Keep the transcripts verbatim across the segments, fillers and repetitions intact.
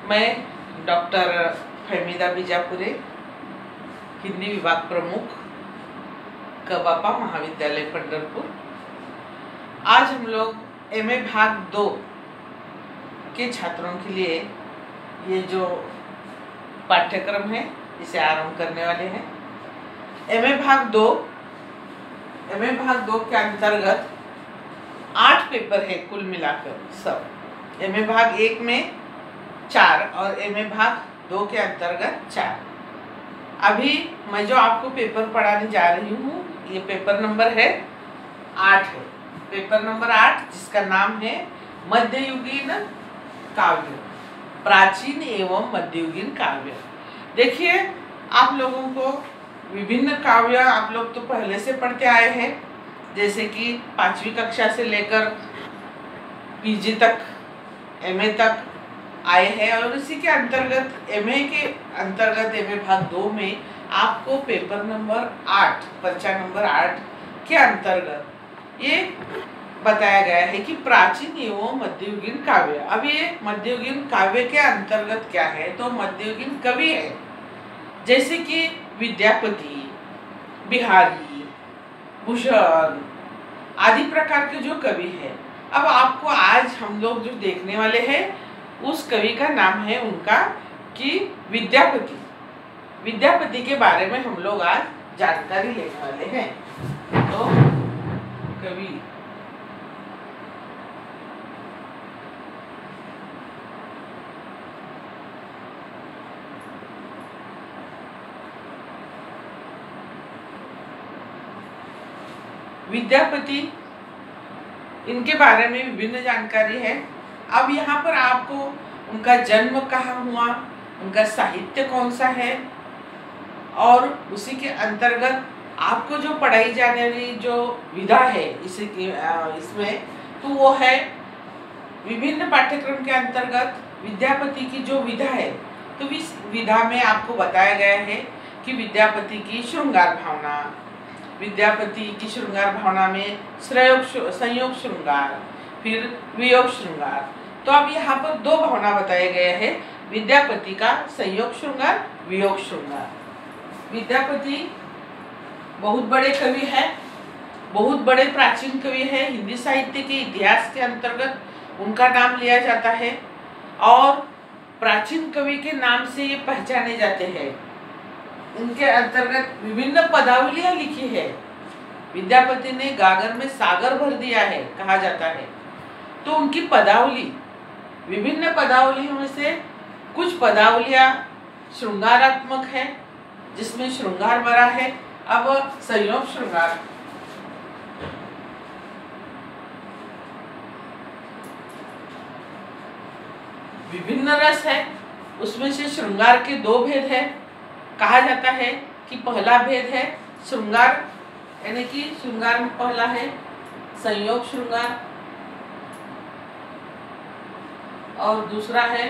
मैं डॉक्टर फहमीदा बीजापुरे, हिंदी विभाग प्रमुख, कबापा महाविद्यालय पंढरपुर। आज हम लोग एमए भाग दो के छात्रों के लिए ये जो पाठ्यक्रम है इसे आरंभ करने वाले हैं। एमए भाग दो एमए भाग दो के अंतर्गत आठ पेपर है कुल मिलाकर सब। एमए भाग एक में चार और एमए भाग दो के अंतर्गत चार। अभी मैं जो आपको पेपर पढ़ाने जा रही हूँ ये पेपर नंबर है आठ है। पेपर नंबर आठ जिसका नाम है मध्ययुगीन काव्य, प्राचीन एवं मध्ययुगीन काव्य। देखिए, आप लोगों को विभिन्न काव्य आप लोग तो पहले से पढ़ते आए हैं, जैसे कि पांचवी कक्षा से लेकर पीजी तक, एमए तक आए हैं। और इसी के अंतर्गत एमए के अंतर्गत एमए भाग दो में आपको पेपर नंबर आठ, पर्चा नंबर आठ के अंतर्गत ये बताया गया है कि प्राचीन एवं मध्ययुगीन काव्य। अब ये मध्ययुगीन काव्य के अंतर्गत क्या है, तो मध्ययुगीन कवि है जैसे कि विद्यापति, बिहारी, भूषण आदि प्रकार के जो कवि है। अब आपको आज हम लोग जो देखने वाले हैं उस कवि का नाम है उनका कि विद्यापति। विद्यापति के बारे में हम लोग आज जानकारी लेने वाले हैं। तो कवि विद्यापति, इनके बारे में विभिन्न जानकारी है। अब यहाँ पर आपको उनका जन्म कहाँ हुआ, उनका साहित्य कौन सा है, और उसी के अंतर्गत आपको जो पढ़ाई जाने वाली जो विधा है इसी इसमें तो वो है विभिन्न पाठ्यक्रम के अंतर्गत विद्यापति की जो विधा है, तो इस विधा में आपको बताया गया है कि विद्यापति की श्रृंगार भावना, विद्यापति की श्रृंगार भावना में श्रयोग संयोग श्रृंगार, फिर वियोग श्रृंगार। तो अब यहाँ पर दो भावना बताए गए हैं, विद्यापति का संयोग श्रृंगार, वियोग श्रृंगार। विद्यापति बहुत बड़े कवि हैं, बहुत बड़े प्राचीन कवि हैं। हिंदी साहित्य के इतिहास के अंतर्गत उनका नाम लिया जाता है और प्राचीन कवि के नाम से ये पहचाने जाते हैं। उनके अंतर्गत विभिन्न पदावलियां लिखी है। विद्यापति ने गागर में सागर भर दिया है कहा जाता है। तो उनकी पदावली, विभिन्न पदावलियों में से कुछ पदावलियां श्रृंगारात्मक है जिसमें श्रृंगार भरा है। अब संयोग श्रृंगार, विभिन्न रस है, उसमें से श्रृंगार के दो भेद है। कहा जाता है कि पहला भेद है श्रृंगार, यानी कि श्रृंगार में पहला है संयोग श्रृंगार और दूसरा है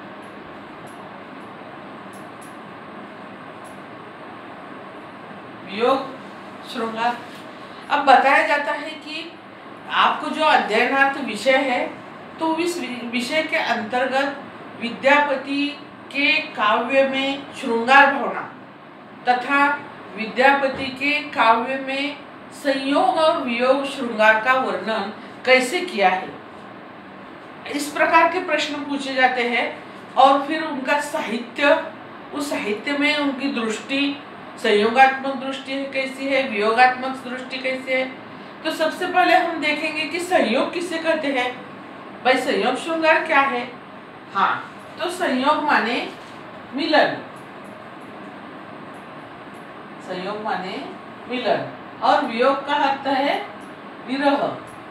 वियोग श्रृंगार। अब बताया जाता है कि आपको जो अध्ययनार्थ विषय है तो इस विषय के अंतर्गत विद्यापति के काव्य में श्रृंगार भावना तथा विद्यापति के काव्य में संयोग और वियोग श्रृंगार का वर्णन कैसे किया है, इस प्रकार के प्रश्न पूछे जाते हैं। और फिर उनका साहित्य, उस साहित्य में उनकी दृष्टि, संयोगात्मक दृष्टि कैसी है, वियोगात्मक दृष्टि कैसी है। तो सबसे पहले हम देखेंगे कि संयोग किसे कहते हैं। भाई संयोग श्रृंगार क्या है? हाँ, तो संयोग माने मिलन, संयोग माने मिलन, और वियोग का अर्थ है विरह,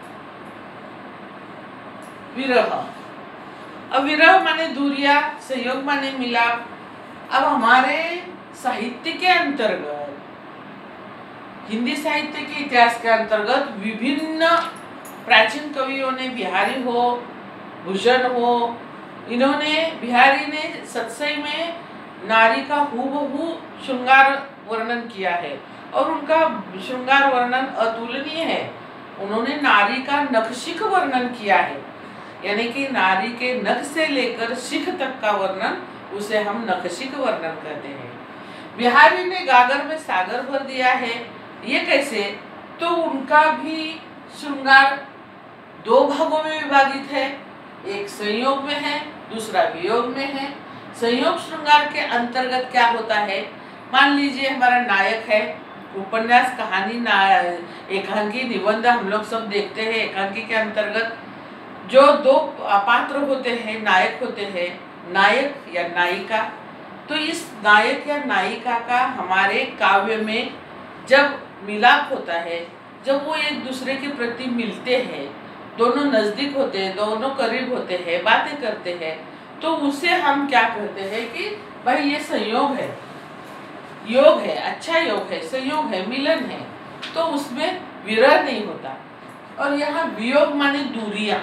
विरह। अब विरह माने दूरिया, संयोग माने मिलाप। अब हमारे साहित्य के अंतर्गत, हिंदी साहित्य के इतिहास के अंतर्गत विभिन्न प्राचीन कवियों ने, बिहारी हो, भूषण हो, इन्होंने, बिहारी ने सतसई में नारी का हूबहू श्रृंगार वर्णन किया है और उनका श्रृंगार वर्णन अतुलनीय है। उन्होंने नारी का नखशिख वर्णन किया है। यानी कि नारी के नख से लेकर शिख तक का वर्णन, उसे हम नखशिख वर्णन कहते हैं। बिहारी ने गागर में सागर भर दिया है, ये कैसे? तो उनका भी श्रृंगार दो भागों में विभाजित है, एक संयोग में है, दूसरा वियोग में है। संयोग श्रृंगार के अंतर्गत क्या होता है? मान लीजिए हमारा नायक है, उपन्यास, कहानी, एकांकी, निबंध हम लोग सब देखते हैं। एकांकी के अंतर्गत जो दो पात्र होते हैं, नायक होते हैं, नायक या नायिका। तो इस नायक या नायिका का हमारे काव्य में जब मिलाप होता है, जब वो एक दूसरे के प्रति मिलते हैं, दोनों नज़दीक होते हैं, दोनों करीब होते हैं, बातें करते हैं, तो उसे हम क्या कहते हैं कि भाई ये संयोग है, योग है, अच्छा योग है, संयोग है, मिलन है। तो उसमें विरह नहीं होता। और यहाँ वियोग माने दूरियां,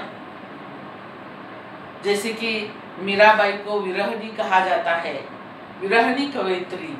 जैसे कि मीराबाई को विरहनी कहा जाता है, विरहनी कवयित्री।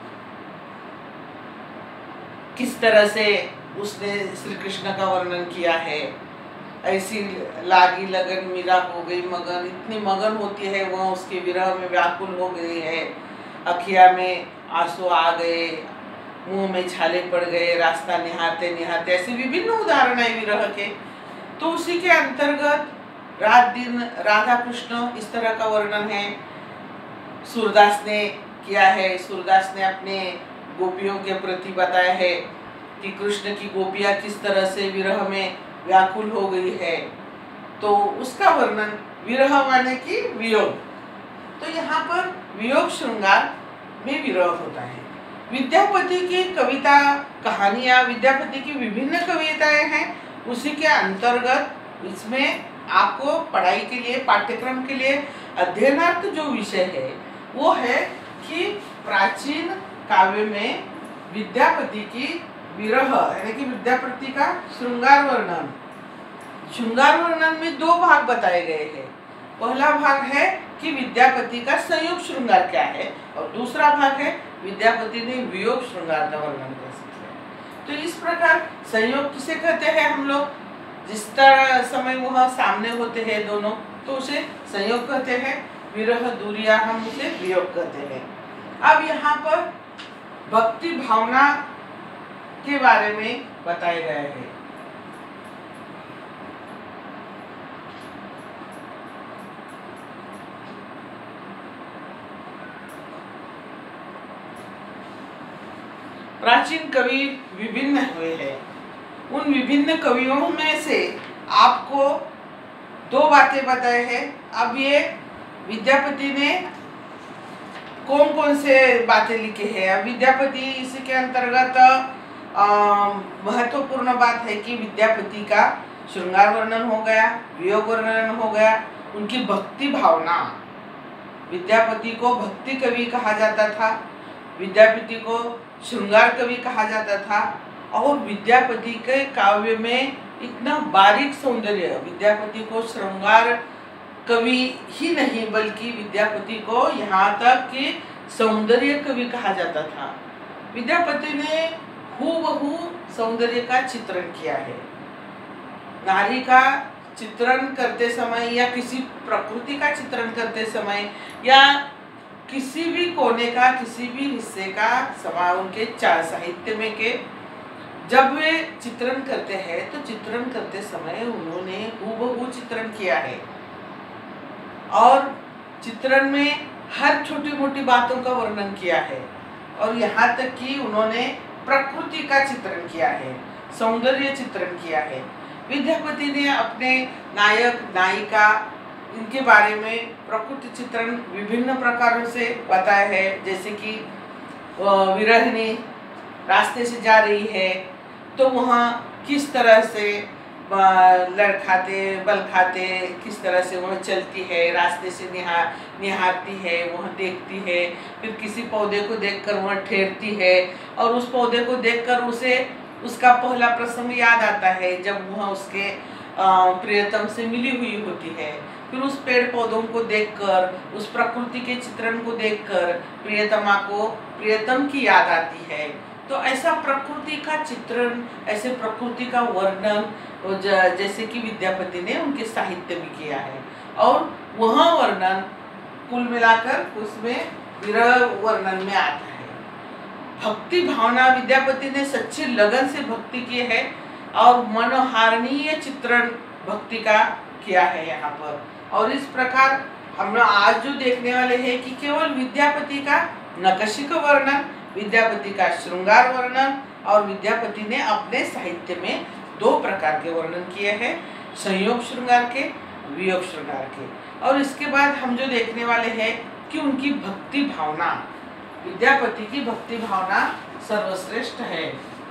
किस तरह से उसने श्री कृष्ण का वर्णन किया है, ऐसी लागी लगन मीरा हो गई मगन, इतनी मगन होती है वह उसके विरह में व्याकुल हो गई है, अखिया में आंसू आ गए, मुंह में छाले पड़ गए, रास्ता निहारते निहारते, ऐसे विभिन्न उदाहरण है विरह के। तो उसी के अंतर्गत रात दिन राधा कृष्ण इस तरह का वर्णन है, सूरदास ने किया है। सूरदास ने अपने गोपियों के प्रति बताया है कि कृष्ण की गोपियां किस तरह से विरह में व्याकुल हो गई है, तो उसका वर्णन विरह माने कि वियोग। तो यहाँ पर वियोग श्रृंगार में विरह होता है। विद्यापति की कविता, कहानियाँ, विद्यापति की विभिन्न कविताएं हैं, उसी के अंतर्गत इसमें आपको पढ़ाई के लिए, पाठ्यक्रम के लिए अध्ययनार्थ जो विषय है वो है कि प्राचीन काव्य में विद्यापति की विरह यानी कि विद्यापति का श्रृंगार वर्णन। श्रृंगार वर्णन में दो भाग बताए गए हैं। पहला भाग है कि विद्यापति का संयोग श्रृंगार क्या है, और दूसरा भाग है विद्यापति ने वियोग श्रृंगार का वर्णन कैसे किया। तो इस प्रकार संयोग किसे कहते हैं हम लोग? जिस तरह समय वह सामने होते हैं दोनों, तो उसे संयोग कहते हैं। विरह दूरिया हम उसे वियोग कहते हैं। अब यहाँ पर भक्ति भावना के बारे में बताया गया है। प्राचीन कवि विभिन्न हुए हैं। उन विभिन्न कवियों में से आपको दो बातें बताए हैं। अब ये विद्यापति ने कौन कौन से बातें लिखे हैं। अब विद्यापति इसी के अंतर्गत महत्वपूर्ण बात है कि विद्यापति का श्रृंगार वर्णन हो गया, वियोग वर्णन हो गया, उनकी भक्ति भावना। विद्यापति को भक्ति कवि कहा जाता था, विद्यापति को श्रृंगार कवि कहा जाता था। और विद्यापति के काव्य में इतना बारीक सौंदर्य, विद्यापति को श्रृंगार कवि ही नहीं बल्कि विद्यापति को यहाँ तक कि सौंदर्य कवि कहा जाता था। विद्यापति ने हूबहू सौंदर्य का चित्रण किया है। नारी का चित्रण करते समय या किसी प्रकृति का चित्रण करते समय या किसी भी कोने का, किसी भी हिस्से का समा उनके चार साहित्य में के जब वे चित्रण करते हैं तो चित्रण करते समय उन्होंने हूबहू चित्रण किया है। और चित्रण में हर छोटी मोटी बातों का वर्णन किया है, और यहाँ तक कि उन्होंने प्रकृति का चित्रण किया है, सौंदर्य चित्रण किया है। विद्यापति ने अपने नायक नायिका इनके बारे में प्रकृति चित्रण विभिन्न प्रकारों से बताया है। जैसे कि विरहिणी रास्ते से जा रही है तो वहाँ किस तरह से लड़खाते बल खाते किस तरह से वह चलती है, रास्ते से निहार निहारती है, वह देखती है, फिर किसी पौधे को देखकर वह ठहरती है, और उस पौधे को देखकर उसे उसका पहला प्रसंग याद आता है जब वह उसके प्रियतम से मिली हुई होती है। फिर उस पेड़ पौधों को देखकर, उस प्रकृति के चित्रण को देखकर प्रियतमा को प्रियतम की याद आती है। तो ऐसा प्रकृति का चित्रण, ऐसे प्रकृति का वर्णन जैसे कि विद्यापति ने उनके साहित्य में किया है। और वह वर्णन कुल मिलाकर उसमें विरह वर्णन में आता है। भक्ति भावना विद्यापति ने सच्ची लगन से भक्ति की है और मनोहारणीय चित्रण भक्ति का किया है यहाँ पर। और इस प्रकार हम लोग आज जो देखने वाले हैं कि केवल विद्यापति का नकशी का वर्णन, विद्यापति का श्रृंगार वर्णन, और विद्यापति ने अपने साहित्य में दो प्रकार के वर्णन किए हैं, संयोग श्रृंगार के, वियोग श्रृंगार के। और इसके बाद हम जो देखने वाले हैं कि उनकी भक्ति भावना, विद्यापति की भक्ति भावना सर्वश्रेष्ठ है।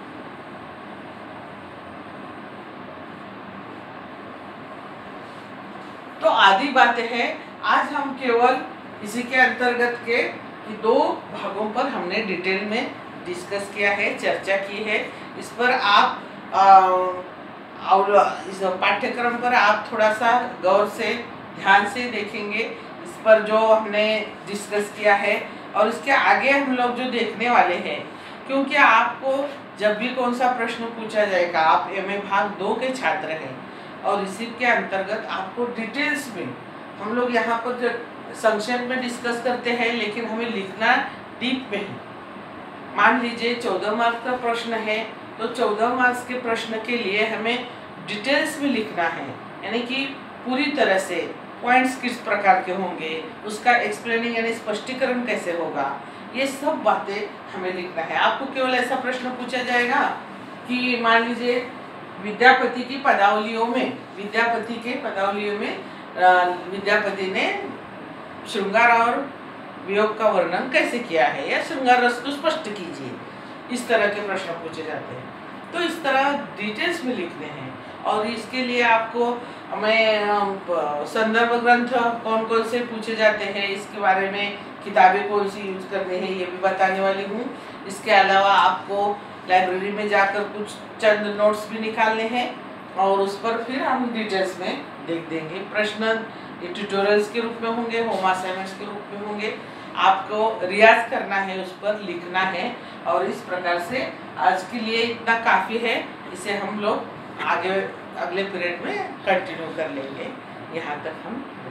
तो आदि बातें हैं, आज हम केवल इसी के अंतर्गत के दो भागों पर हमने डिटेल में डिस्कस किया है, चर्चा की है। इस पर आप आ, और इस पाठ्यक्रम पर आप थोड़ा सा गौर से ध्यान से देखेंगे इस पर जो हमने डिस्कस किया है। और इसके आगे हम लोग जो देखने वाले हैं, क्योंकि आपको जब भी कौन सा प्रश्न पूछा जाएगा, आप एम ए भाग दो के छात्र हैं और इसी के अंतर्गत आपको डिटेल्स में हम लोग यहाँ पर जो संक्षेप में डिस्कस करते हैं, लेकिन हमें लिखना डीप में है। मान लीजिए चौदह मार्क्स का प्रश्न है, तो चौदह मार्क्स के प्रश्न के लिए हमें डिटेल्स में लिखना है, यानी कि पूरी तरह से पॉइंट्स किस प्रकार के होंगे, उसका एक्सप्लेनिंग यानी स्पष्टीकरण कैसे होगा, ये सब बातें हमें लिखना है। आपको केवल ऐसा प्रश्न पूछा जाएगा कि मान लीजिए विद्यापति की पदावलियों में, विद्यापति के पदावलियों में विद्यापति ने श्रृंगार और वियोग का वर्णन कैसे किया है, या श्रृंगार रस को स्पष्ट कीजिए, इस तरह के प्रश्न पूछे जाते हैं। तो इस तरह डिटेल्स में लिखने हैं। और इसके लिए आपको मैं संदर्भ ग्रंथ कौन कौन से पूछे जाते हैं, इसके बारे में किताबें कौन सी यूज करनी है, ये भी बताने वाली हूँ। इसके अलावा आपको लाइब्रेरी में जाकर कुछ चंद नोट्स भी निकालने हैं और उस पर फिर हम डिटेल्स में देख देंगे। प्रश्न ट्यूटोरियल्स के रूप में होंगे, होम असाइनमेंट्स के रूप में होंगे। आपको रियाज करना है, उस पर लिखना है। और इस प्रकार से आज के लिए इतना काफ़ी है, इसे हम लोग आगे अगले पीरियड में कंटिन्यू कर लेंगे। यहाँ तक हम